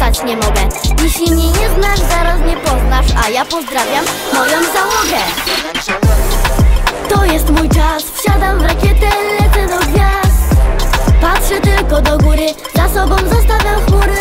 spać nie mogę. Jeśli mnie nie znasz, zaraz mnie poznasz, a ja pozdrawiam moją załogę. To jest mój czas, wsiadam w rakietę, lecę do gwiazd. Patrzę tylko do góry, za sobą zostawiam chmury.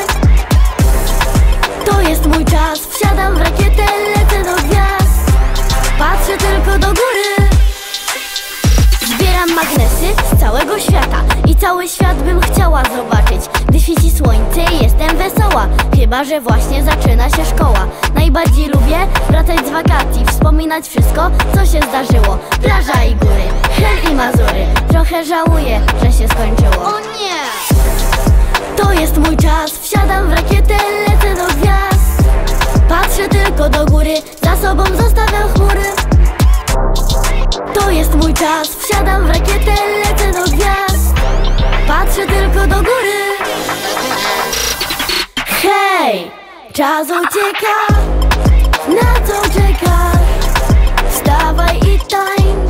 To jest mój czas, wsiadam w rakietę, lecę do gwiazd. Patrzę tylko do góry. Zbieram magnesy z całego świata i cały świat bym chciała zobaczyć. Gdy świeci słońce, jestem wesoła, chyba że właśnie zaczyna się szkoła. Najbardziej lubię wracać z wakacji, wspominać wszystko, co się zdarzyło. Plaża i góry, Hel i Mazury. Trochę żałuję, że się skończyło. O nie! To jest mój czas, wsiadam w rakietę, lecę do gwiazd. Patrzę tylko do góry, za sobą zostawiam chmury. To jest mój czas, wsiadam w rakietę, lecę do gwiazd. Patrzę tylko do góry. Hej! Czas ucieka, na co czekasz? Wstawaj i tańcz.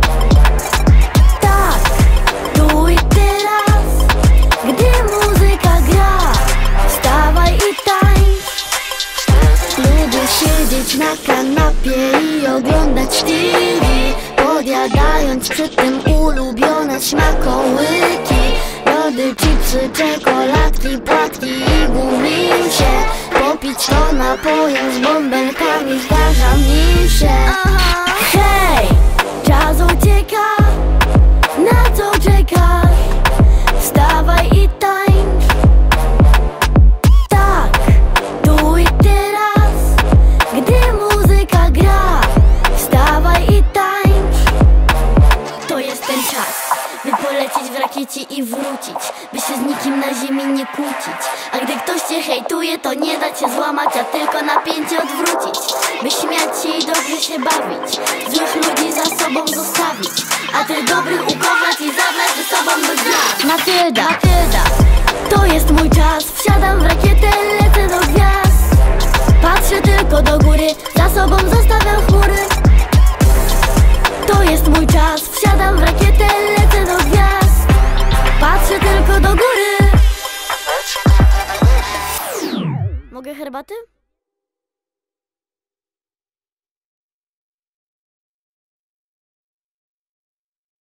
Tak, tu i teraz, gdy muzyka gra. Wstawaj i tańcz. Lubię siedzieć na kanapie i oglądać TV, podjadając przy tym ulubione smakołyki. Lody, chipsy, czekoladki, płatki i gumisie. Popić to napojem z bąbelkami zdarza mi się. Hej! Czas ucieka, na co czekasz? Wstawaj i tańcz. Tak, tu i teraz, gdy muzyka gra. Wstawaj i tańcz. To jest ten czas, by polecieć w rakiecie i wrócić, by się z nikim na ziemi nie kłócić. A gdy ktoś cię hejtuje, to nie da cię złamać, a tylko napięcie odwrócić. By śmiać się i dobrze się bawić, złych ludzi za sobą zostawić, a tych dobrych ukochać i zabrać ze sobą do dnia. Matylda, to jest mój czas, wsiadam w rakietę, lecę do gwiazd. Patrzę tylko do góry, za sobą zostawiam chmury. To jest mój czas, wsiadam w rakietę, lecę do gwiazd. Patrzę tylko do góry. Mogę herbaty?